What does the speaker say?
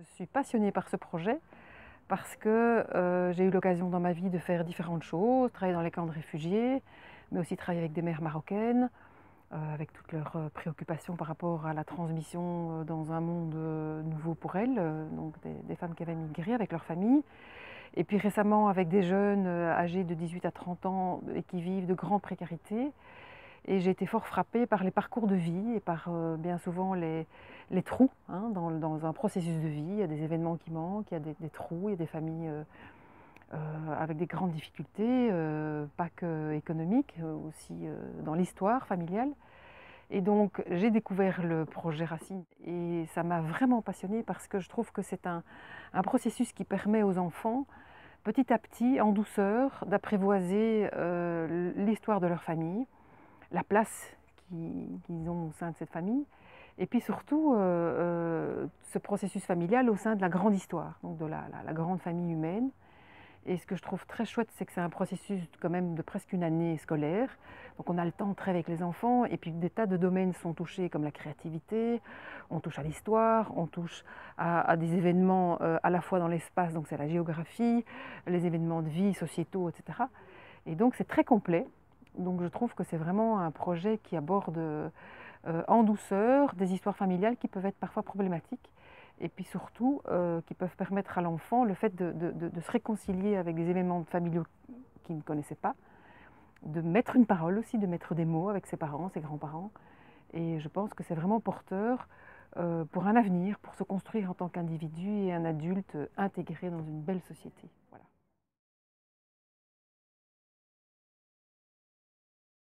Je suis passionnée par ce projet parce que j'ai eu l'occasion dans ma vie de faire différentes choses, travailler dans les camps de réfugiés, mais aussi travailler avec des mères marocaines, avec toutes leurs préoccupations par rapport à la transmission dans un monde nouveau pour elles, donc des femmes qui avaient migré avec leur famille. Et puis récemment avec des jeunes âgés de 18 à 30 ans et qui vivent de grandes précarités. Et j'ai été fort frappée par les parcours de vie et par bien souvent les trous dans un processus de vie. Il y a des événements qui manquent, il y a des trous, il y a des familles avec des grandes difficultés, pas que économiques, aussi dans l'histoire familiale. Et donc j'ai découvert le projet Racine et ça m'a vraiment passionnée parce que je trouve que c'est un processus qui permet aux enfants, petit à petit, en douceur, d'apprivoiser l'histoire de leur famille, la place qu'ils ont au sein de cette famille, et puis surtout ce processus familial au sein de la grande histoire, donc de la grande famille humaine. Et ce que je trouve très chouette, c'est que c'est un processus quand même de presque une année scolaire. Donc on a le temps de travailler avec les enfants, et puis des tas de domaines sont touchés, comme la créativité, on touche à l'histoire, on touche à des événements à la fois dans l'espace, donc c'est la géographie, les événements de vie, sociétaux, etc. Et donc c'est très complet. Donc je trouve que c'est vraiment un projet qui aborde en douceur des histoires familiales qui peuvent être parfois problématiques, et puis surtout qui peuvent permettre à l'enfant le fait de se réconcilier avec des événements familiaux qu'il ne connaissait pas, de mettre une parole aussi, de mettre des mots avec ses parents, ses grands-parents. Et je pense que c'est vraiment porteur pour un avenir, pour se construire en tant qu'individu et un adulte intégré dans une belle société.